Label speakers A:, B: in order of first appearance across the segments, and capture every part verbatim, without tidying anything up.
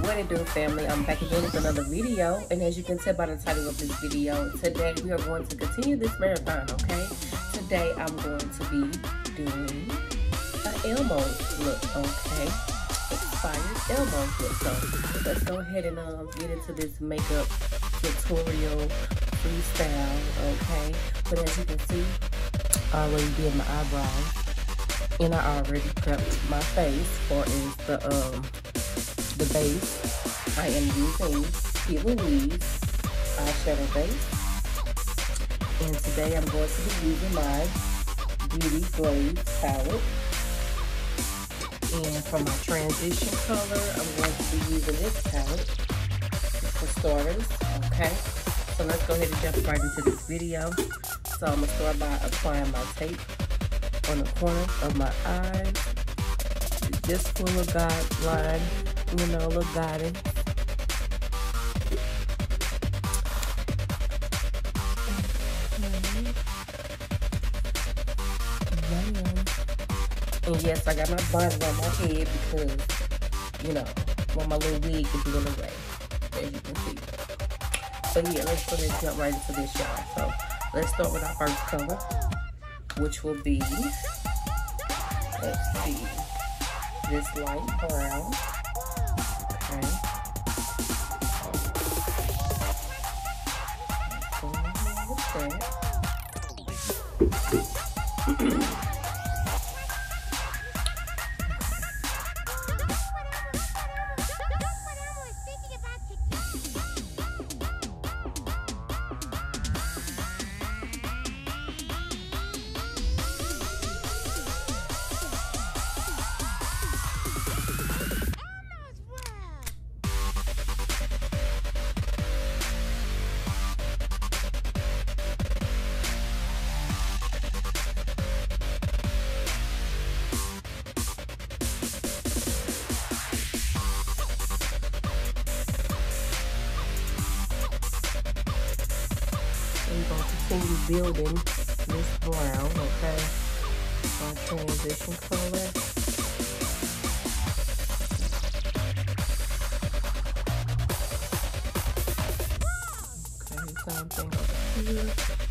A: What it do, family? I'm back again with another video, and as you can tell by the title of this video, today we are going to continue this marathon, okay? Today I'm going to be doing an Elmo look, okay? Expired Elmo look. So let's go ahead and um, get into this makeup tutorial freestyle, okay? But as you can see, I already did my eyebrows, and I already prepped my face for is the um the base. I am using P. Louise eyeshadow base, and today I'm going to be using my Beauty Glaze palette. And for my transition color, I'm going to be using this palette for starters. Okay, so let's go ahead and jump right into this video. So I'm gonna start by applying my tape on the corners of my eyes, just for a guideline, you know, a little guidance. And yes, I got my bonnet on my head because, you know, I want my little wig to be in the way, as you can see. But yeah, let's go ahead and jump right into this, y'all. So let's start with our first color, which will be, let's see, this light brown. Okay. So with that. We're going to continue building this brown, okay? Our transition color. Okay, same thing over here.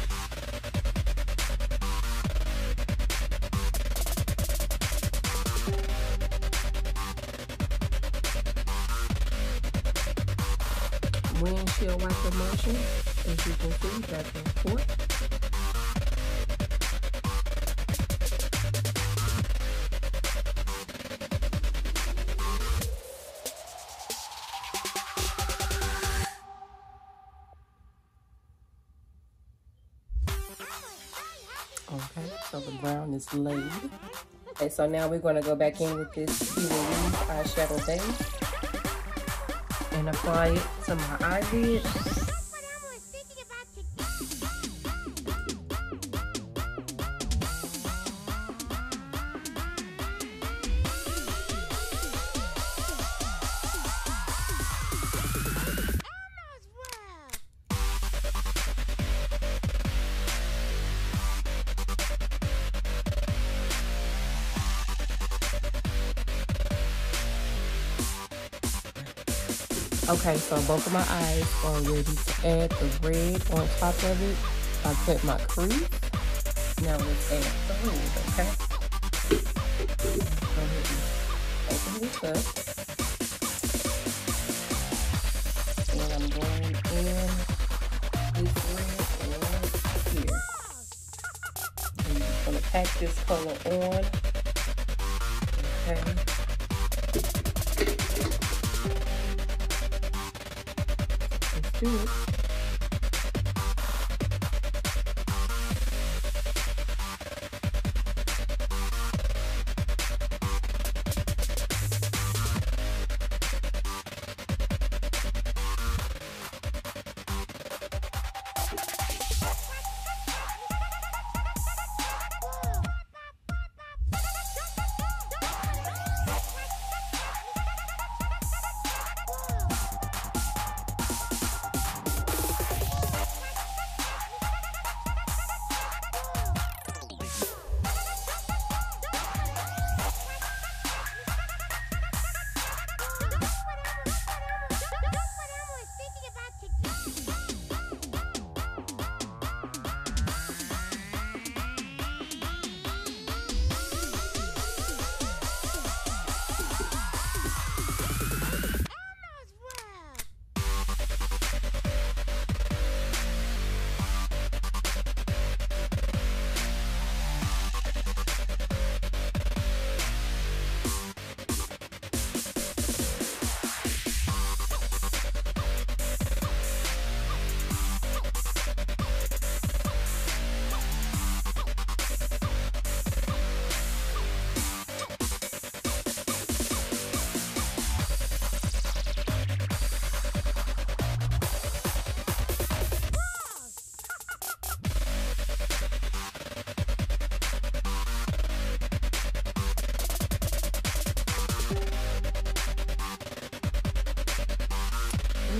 A: Windshield wiper motion, as you can see, back and forth. Okay, so the brown is laid. Okay, so now we're going to go back in with this P. Louise eyeshadow base and apply it to my eyelid. Okay, so both of my eyes are ready to add the red on top of it. I cut my crease. Now let's add the red, okay? Go ahead and open this up. And I'm going in this red right here. And I'm just going to pack this color on. Okay. Do it.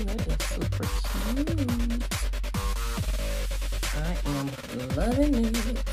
A: That is super cute. I am loving it.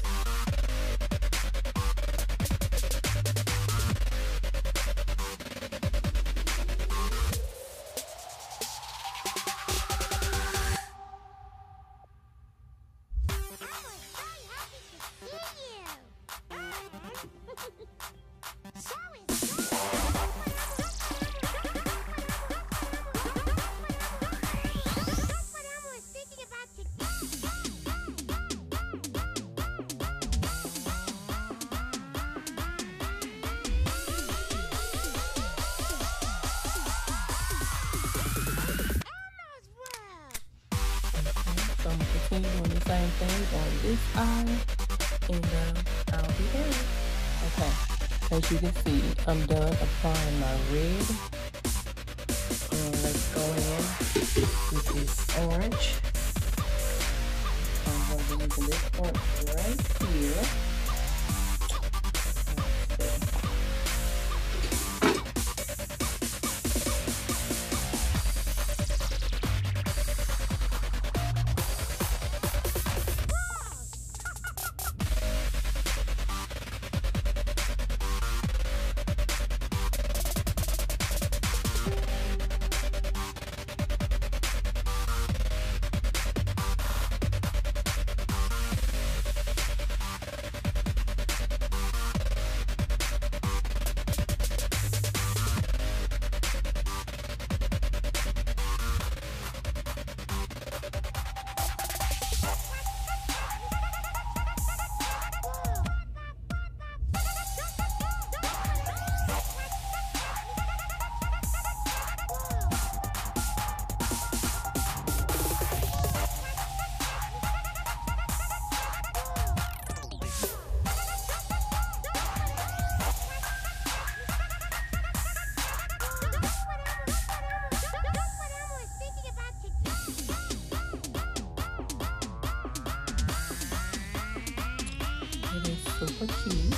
A: So I'm going to continue doing the same thing on this eye, and uh, I'll be done. Okay, as you can see, I'm done applying my red. And let's go in with this orange. I'm going to be using this point right here. It is super cute.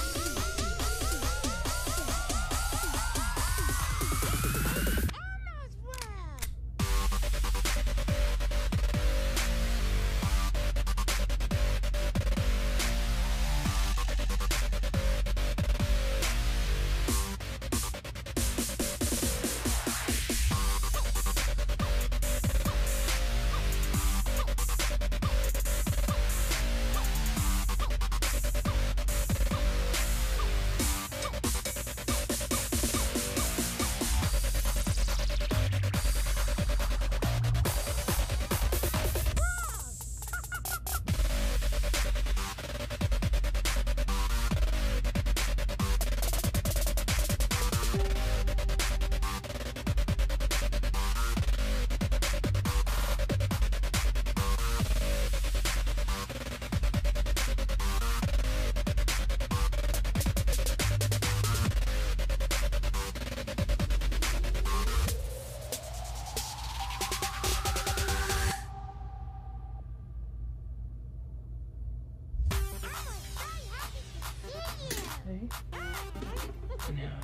A: Okay. Now,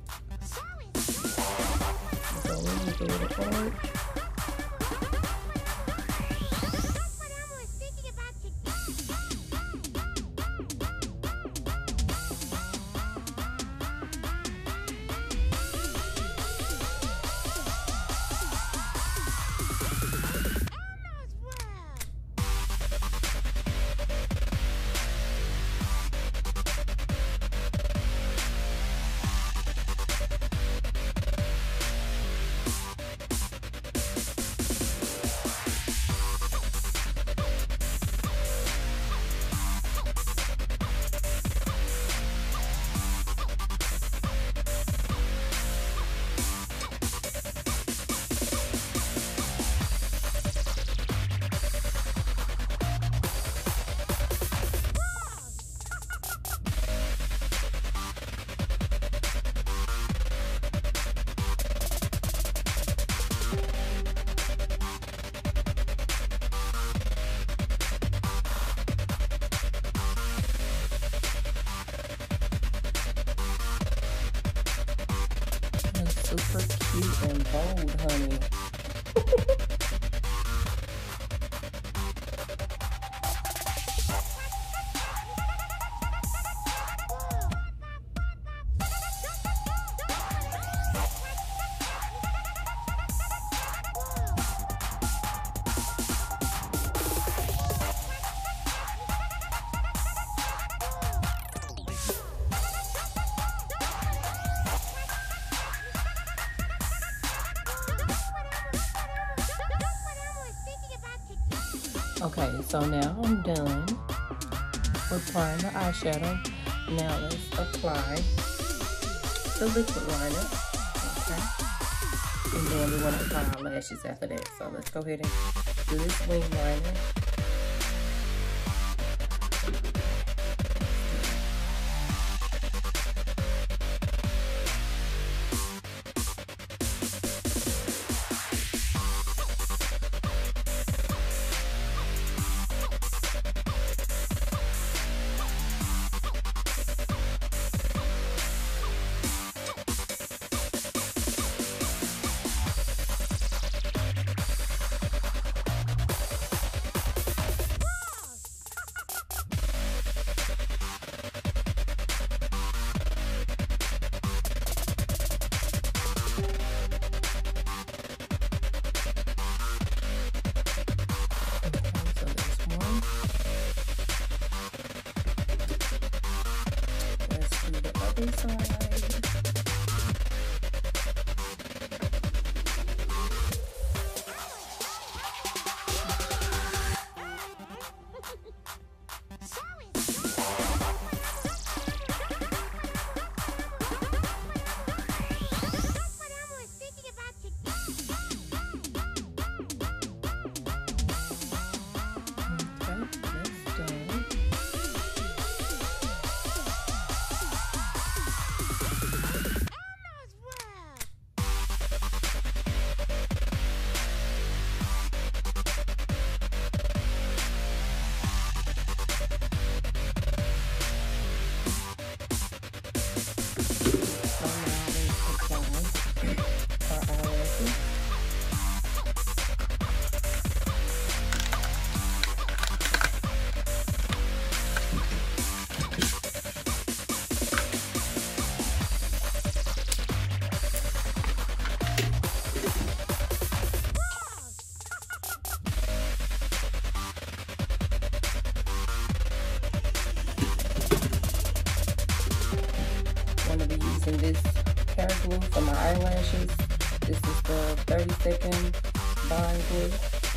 A: go in with a little orange. Super cute and bold, honey. Okay, so now I'm done applying the eyeshadow. Now let's apply the liquid liner. Okay. And then we want to apply our lashes after that. So let's go ahead and do this wing liner. Inside. Using this hair glue for my eyelashes. This is the thirty second bond glue.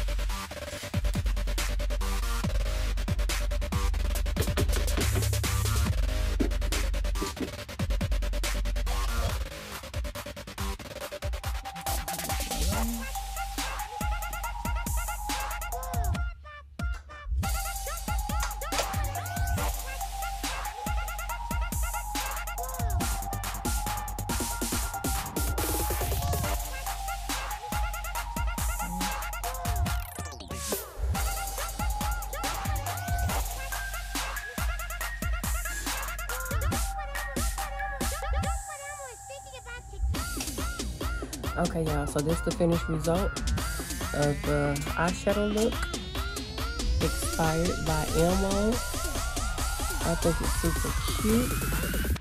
A: Okay, y'all, so this is the finished result of the eyeshadow look, inspired by Elmo. I think it's super cute.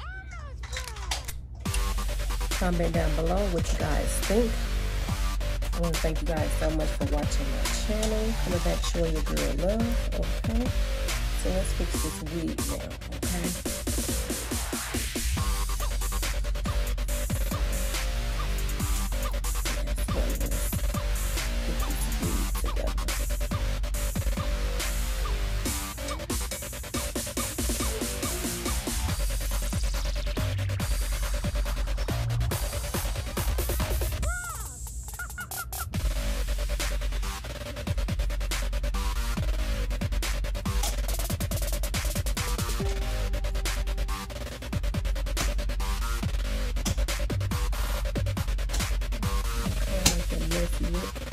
A: Comment down below what you guys think. I want to thank you guys so much for watching my channel. Coming back showing your girl love, okay? So let's fix this wig now, okay? Yes, yes.